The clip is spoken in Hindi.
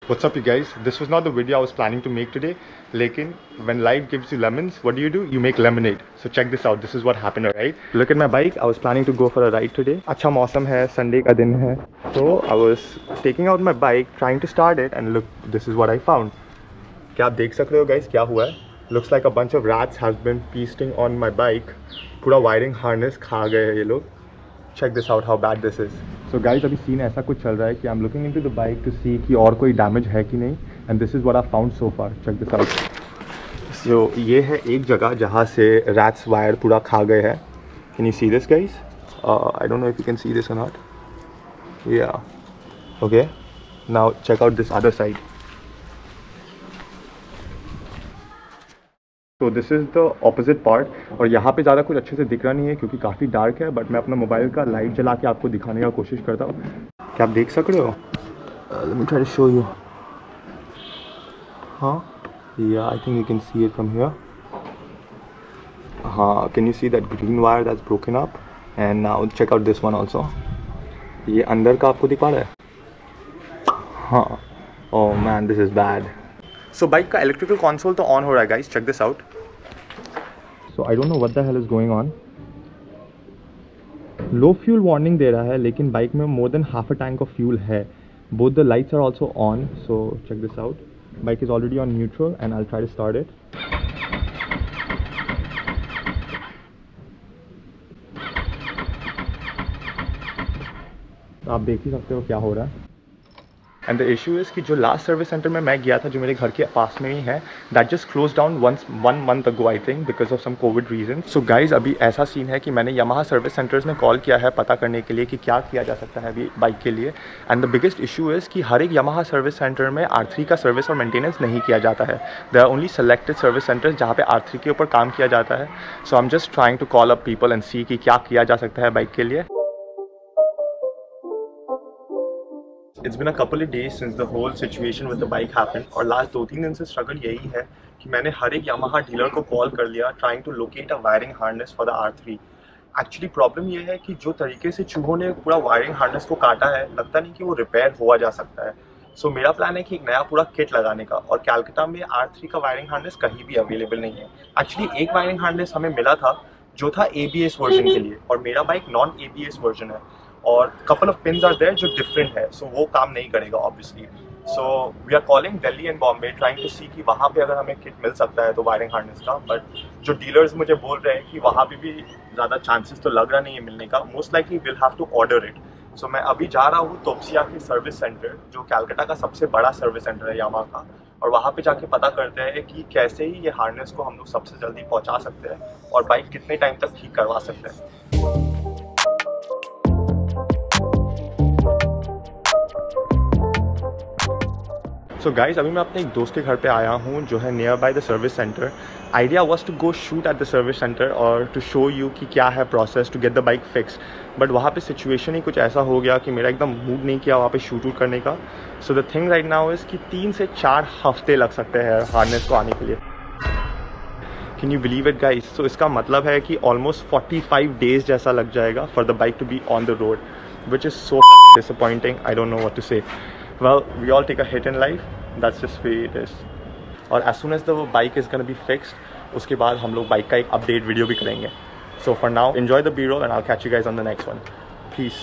What's up you guys? This was not the video I was planning to make today. Lekin when life gives you lemons, what do? You make lemonade. So check this out. This is what happened, alright? Look at my bike. I was planning to go for a ride today. अच्छा मौसम है, Sunday का दिन है. So I was taking out my bike, trying to start it, and look, this is what I found. क्या आप देख सकते हो guys क्या हुआ है? Looks like a bunch of rats have been feasting on my bike. पूरा wiring harness खा गए हैं ये लोग. Check this out how bad this is. So guys अभी सीन ऐसा कुछ चल रहा है कि I'm looking into the bike to see कि और कोई डैमेज है कि नहीं, and this is what I found so far. Check this out. So ये है एक जगह जहाँ से rats वायर पूरा खा गए हैं. Can you see this guys? I don't know if you can see this or not. Yeah. Okay. Now check out this other side. तो this is the opposite part और यहाँ पे ज़्यादा कुछ अच्छे से दिख रहा नहीं है क्योंकि काफ़ी डार्क है, बट मैं अपना मोबाइल का लाइट जला के आपको दिखाने का कोशिश करता हूँ. क्या आप देख सक रहे हो? Let me try to show you. हाँ, yeah I think you can see it from here. हाँ, can you see that green wire that's broken up? And now check out this one also. ये अंदर का आपको दिखा रहा है? हाँ. Oh man, this is bad. So bike का इलेक्ट्रिकल कंसोल तो ऑन हो रहा है guys, check this out. So I don't know what the hell is going on. Low fuel warning दे रहा है लेकिन बाइक में more than half a tank of fuel है. Both the lights are also on. So check this out. Bike is already on neutral and I will try to start it. आप देख ही सकते हो क्या हो रहा है. एंड द इशू इज़ कि जो लास्ट सर्विस सेंटर में मैं गया था जो मेरे घर के पास में ही है, that just close down one month ago I think because of some COVID reason. So guys अभी ऐसा सीन है कि मैंने यामाहा सर्विस सेंटर्स में कॉल किया है पता करने के लिए कि क्या किया जा सकता है अभी बाइक के लिए. And the biggest issue is कि हर एक यामाहा सर्विस सेंटर में R3 का सर्विस और मेंटेनेंस नहीं किया जाता है. There are only selected service centres जहाँ पे R3 के ऊपर काम किया जाता है. So I am just trying to call up people and see कि क्या किया जा सकता है बाइक के लिए. It's been a couple of days since the whole situation with the bike happened और लास्ट 2-3 दिन से स्ट्रगल यही है कि मैंने हर एक यामाहा डीलर को कॉल कर लिया trying to locate a wiring harness for the R3. Actually problem ये है कि जो तरीके से चूहों ने पूरा वायरिंग हार्नेस को काटा है, लगता नहीं कि वो रिपेयर हुआ जा सकता है. सो मेरा प्लान है कि एक नया पूरा किट लगाने का, और कैलकाटा में R3 का वायरिंग हार्नेस कहीं भी अवेलेबल नहीं है. एक्चुअली एक वायरिंग हार्नेस हमें मिला था जो था ABS वर्जन के लिए, और मेरा बाइक नॉन ABS वर्जन है और couple of pins are there जो डिफरेंट है, सो वो काम नहीं करेगा obviously. So we are calling Delhi and Bombay trying to see कि वहाँ पे अगर हमें किट मिल सकता है तो वायरिंग हार्नेस का. बट जो डीलर्स मुझे बोल रहे हैं कि वहाँ पे भी ज़्यादा चांसेस तो लग रहा नहीं है मिलने का. Most likely will have to order it. सो मैं अभी जा रहा हूँ तोप्सिया के सर्विस सेंटर जो कैलकाटा का सबसे बड़ा सर्विस सेंटर है यामाहा का, और वहाँ पे जाके पता करते हैं कि कैसे ही ये हार्नेस को हम लोग सबसे जल्दी पहुँचा सकते हैं और बाइक कितने टाइम तक ठीक करवा सकते हैं. सो गाइज अभी मैं अपने एक दोस्त के घर पे आया हूँ जो है nearby the service centre. Idea was to go shoot at the service centre और टू शो यू कि क्या है process to get the bike fix. But वहाँ पे सिचुएशन ही कुछ ऐसा हो गया कि मेरा एकदम मूड नहीं किया वहाँ पे शूट करने का. So the thing right now is कि 3 से 4 हफ्ते लग सकते हैं हार्नेस को आने के लिए. Can you believe it guys? सो इसका मतलब है कि ऑलमोस्ट 45 डेज जैसा लग जाएगा for the bike to be on the road, which is so disappointing. I don't know what to say. Well, we all take a hit in life. That's just the way it is. और as soon as the bike is gonna be fixed, उसके बाद हम लोग बाइक का एक अपडेट वीडियो भी करेंगे. So for now, enjoy the B-roll and I'll catch you guys on the next one. Peace.